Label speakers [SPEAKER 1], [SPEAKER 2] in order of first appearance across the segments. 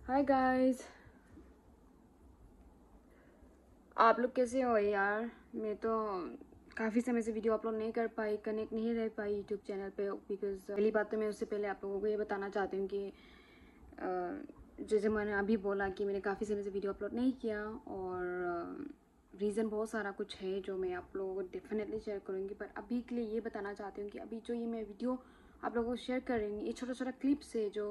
[SPEAKER 1] Hi guys, आप लोग कैसे हो यार। मैं तो काफ़ी समय से वीडियो अपलोड नहीं कर पाई, कनेक्ट नहीं रह पाई यूट्यूब चैनल पे, बिकॉज पहली बात तो मैं उससे पहले आप लोगों को ये बताना चाहती हूँ कि जैसे मैंने अभी बोला कि मैंने काफ़ी समय से वीडियो अपलोड नहीं किया, और रीज़न बहुत सारा कुछ है जो मैं आप लोगों को डेफिनेटली शेयर करूँगी। पर अभी के लिए ये बताना चाहती हूँ कि अभी जो ये मैं वीडियो आप लोगों को शेयर कर रही हूँ, ये छोटा छोटा क्लिप्स है जो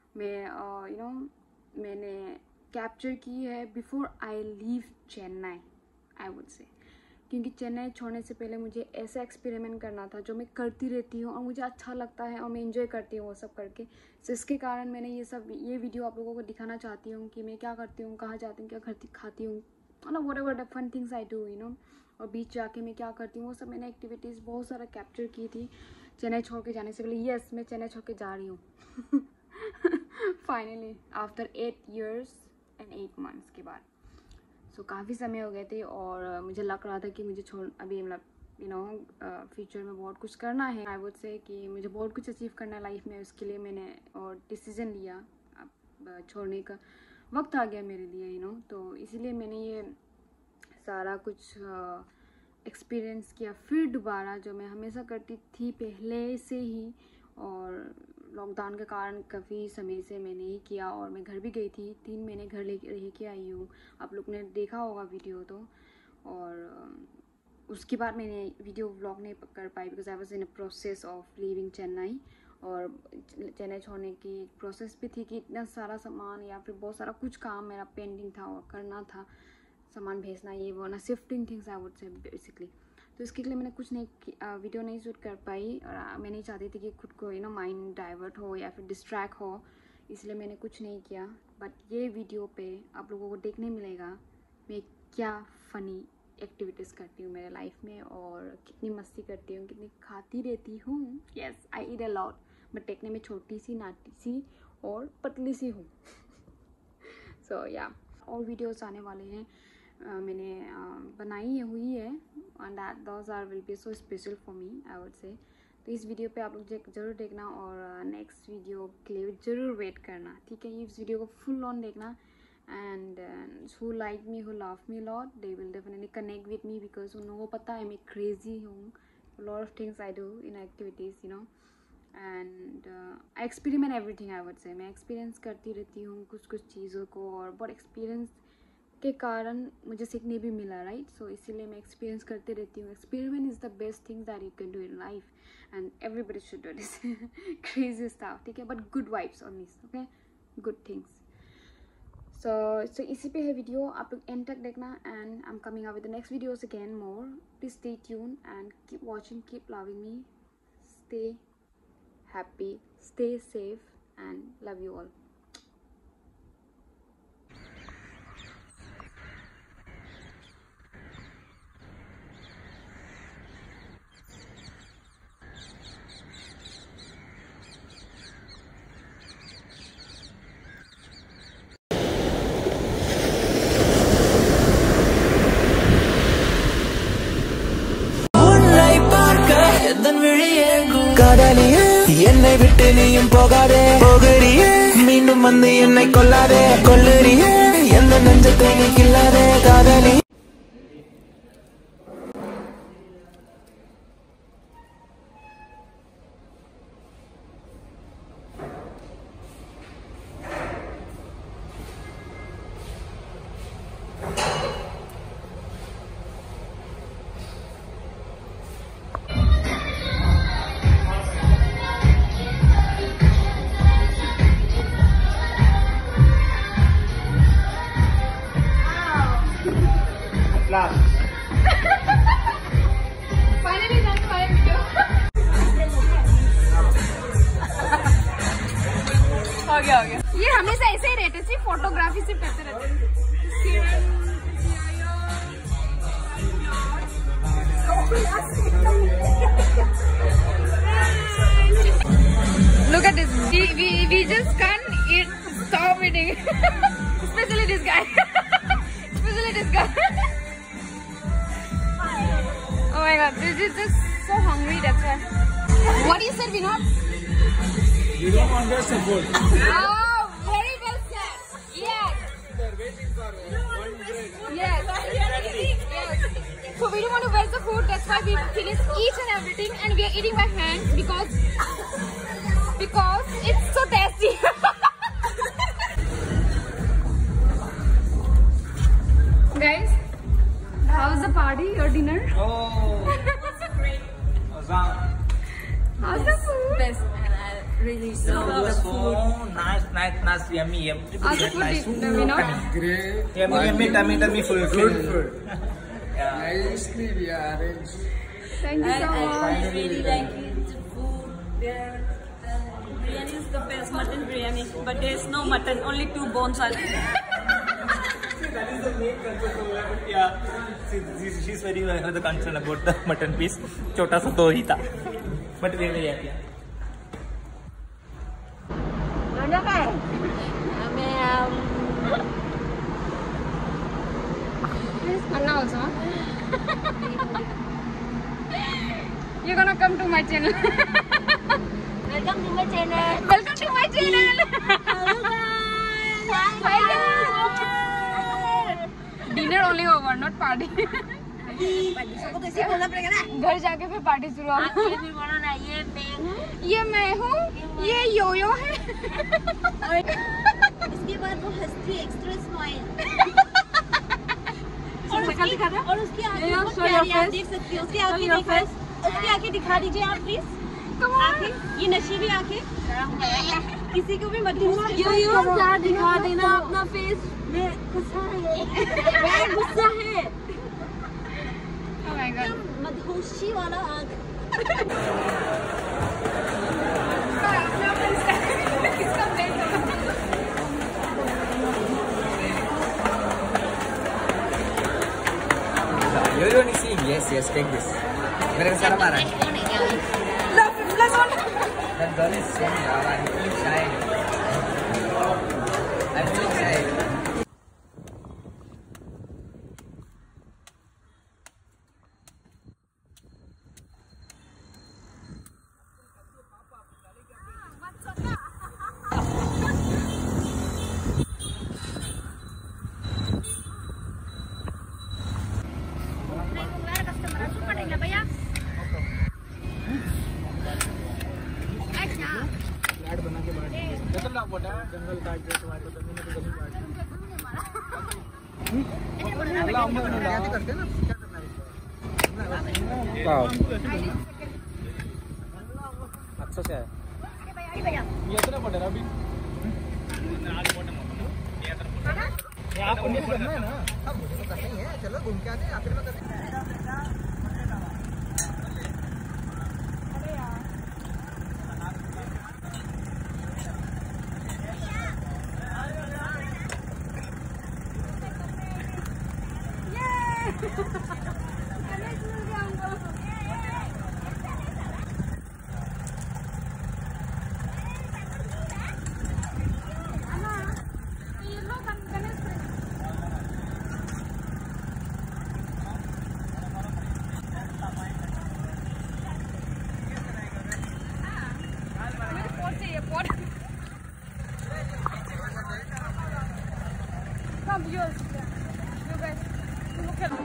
[SPEAKER 1] मैं मैंने कैप्चर की है before I leave Chennai, I would say. क्योंकि चेन्नई छोड़ने से पहले मुझे ऐसा एक्सपेरिमेंट करना था जो मैं करती रहती हूँ और मुझे अच्छा लगता है और मैं इंजॉय करती हूँ वो सब करके। तो इसके कारण मैंने ये वीडियो आप लोगों को दिखाना चाहती हूँ कि मैं क्या करती हूँ, कहाँ जाती हूँ, क्या खाती हूँ, मतलब whatever the fun things I do और बीच जाके मैं क्या करती हूँ वो सब मैंने एक्टिविटीज़ बहुत सारा कैप्चर की थी चेन्नई छोड़ के जाने से पहले। यस, मैं चेन्नई छोड़ के जा रही हूँ finally after 8 years and 8 months के बाद। सो काफ़ी समय हो गए थे और मुझे लग रहा था कि मुझे अभी मतलब फ्यूचर में बहुत कुछ करना है। आई वुड से कि मुझे बहुत कुछ अचीव करना है लाइफ में। उसके लिए मैंने और डिसीजन लिया, अब छोड़ने का वक्त आ गया मेरे लिए तो इसीलिए मैंने ये सारा कुछ एक्सपीरियंस किया फिर दोबारा, जो मैं हमेशा करती थी पहले से ही। और लॉकडाउन के कारण काफ़ी समय से मैंने ही किया, और मैं घर भी गई थी, 3 महीने घर रह के आई हूँ। आप लोग ने देखा होगा वीडियो तो। और उसके बाद मैंने वीडियो व्लॉग नहीं कर पाई because I was in a process of leaving Chennai. और चेन्नई छोड़ने की प्रोसेस भी थी कि इतना सारा सामान या फिर बहुत सारा कुछ काम मेरा पेंडिंग था और करना था, सामान भेजना, ये वो ना, shifting things I would say basically. तो इसके लिए मैंने कुछ नहीं वीडियो नहीं शूट कर पाई, और मैं नहीं चाहती थी कि खुद को माइंड डाइवर्ट हो या फिर डिस्ट्रैक्ट हो, इसलिए मैंने कुछ नहीं किया। बट ये वीडियो पे आप लोगों को देखने मिलेगा मैं क्या फ़नी एक्टिविटीज़ करती हूँ मेरे लाइफ में, और कितनी मस्ती करती हूँ, कितनी खाती रहती हूँ। Yes, I eat a lot, but देखने में छोटी सी, नाटी सी और पतली सी हूँ। सो या और वीडियोस आने वाले हैं, मैंने बनाई हुई है, and those are will be so special for me, I would say. तो इस वीडियो पे आप लोग ज़रूर देखना, और नेक्स्ट वीडियो के लिए ज़रूर वेट करना, ठीक है। इस वीडियो को फुल ऑन देखना, and who like me, who love me lot, they will definitely connect with me, because उनको पता है मैं क्रेजी हूँ, lot of things I do in activities and I experiment everything, I would say. मैं experience करती रहती हूँ कुछ चीज़ों को, और बहुत एक्सपीरियंस के कारण मुझे सीखने भी मिला, राइट। सो इसीलिए मैं एक्सपीरियंस करते रहती हूँ। Experiment is the best thing that you can do in life, and everybody should do this crazy stuff, ठीक है, but good vibes on this, okay, good things. So इसी पे है वीडियो, आप लोग एंड तक देखना, and I am coming up with the next videos again more. Please stay tune and keep watching, keep loving me, stay happy, stay safe, and love you all.
[SPEAKER 2] என்னை விட்டு நீயும் போகாதே, போகறியே மீண்டும் வந்து என்னை கொல்லாதே, கொல்லுறியே எந்த நெஞ்சத்தை நீ கில்லாதே காதலி।
[SPEAKER 1] Finally done my video. हो गया। ये हमेशा ऐसे ही रहते, सिर्फ फोटोग्राफी सिर्फ करते रहते। Look at this. We just can't stop eating. Especially this guy. Especially this guy. Oh my god, this is just so hungry, that's why. What do you say, Vinod?
[SPEAKER 3] You don't understand food.
[SPEAKER 1] Oh, very well said. everything, and we are eating by hand because it's so tasty. Guys, how was the party? Your dinner?
[SPEAKER 3] Oh, it's great.
[SPEAKER 1] How's the food?
[SPEAKER 4] Best, and I really love the food.
[SPEAKER 3] Nice, yummy.
[SPEAKER 1] How's the food, Vinod?
[SPEAKER 5] Great.
[SPEAKER 3] Yummy, tummy fulfilled.
[SPEAKER 5] Good. Nicely we arranged.
[SPEAKER 1] Thank you so
[SPEAKER 4] I
[SPEAKER 1] much.
[SPEAKER 4] really like it, the food there. Biryani is the best, mutton biryani. But there is no mutton, only 2 bones are there.
[SPEAKER 3] That is the main concern. Yeah, she's very the concern about the mutton piece. Chota sa do hi tha. But we very happy.
[SPEAKER 1] Anna also. Huh? You're gonna come to my channel.
[SPEAKER 4] Welcome to my channel.
[SPEAKER 1] Welcome to my channel.
[SPEAKER 4] Hello guys.
[SPEAKER 1] Hi guys. Dinner only over, not party.
[SPEAKER 4] सबको तो ऐसे बोलना पड़ेगा ना.
[SPEAKER 1] घर जाके फिर party शुरू होगी.
[SPEAKER 4] ये फिर बोलो ना, ये मैं हूँ.
[SPEAKER 1] ये मैं हूँ. ये योयो है.
[SPEAKER 4] इसके बाद वो हंसती एक्स्ट्रा स्माइल.
[SPEAKER 1] और
[SPEAKER 4] उसकी आंखें बहुत प्यारी, आप देख सकती हो. उसकी आंखें दिखा दीजिए आप प्लीज. आंखें, ये नशीली आंखें. किसी को भी मत दिखा देना अपना फेस. मैं गुस्सा है.
[SPEAKER 1] Oh my God.
[SPEAKER 4] मधुशी वाला आंख.
[SPEAKER 5] You're only seeing. Yes, take this. मेरे को सारा मारा है. That girl is so young. I'm feeling shy. जंगल काट के तुम्हारे को जमीन पे जमीन काट करते ना क्या करना है अच्छा से है ये इतना बड़ा है अभी आप उन्हें करना है ना अब मुझे तो करना ही है चलो घूम के आते हैं आखिर में करते हैं
[SPEAKER 1] Come, yours. You guys. Look at.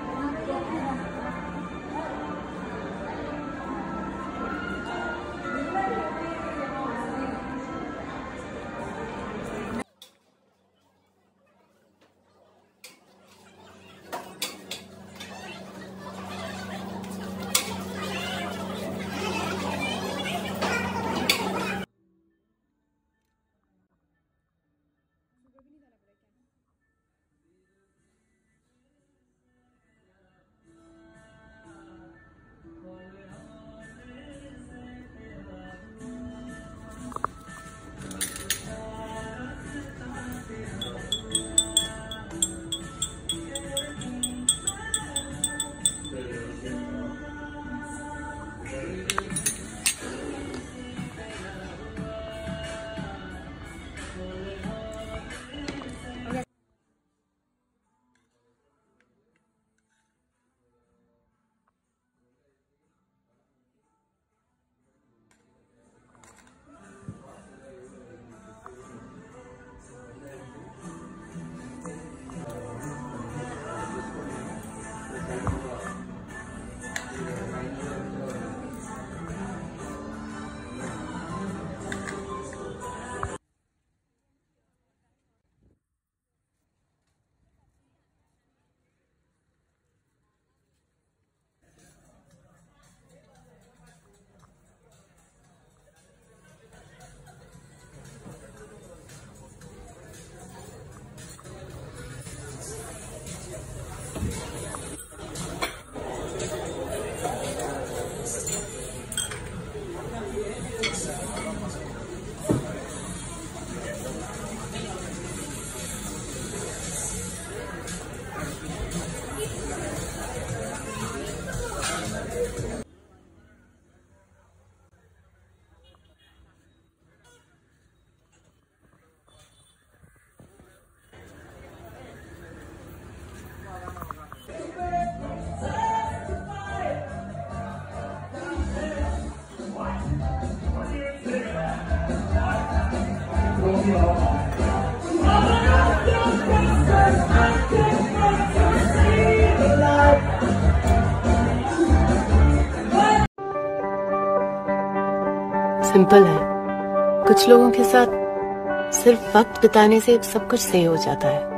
[SPEAKER 6] Simple है। कुछ लोगों के साथ सिर्फ वक्त बिताने से सब कुछ सही हो जाता है।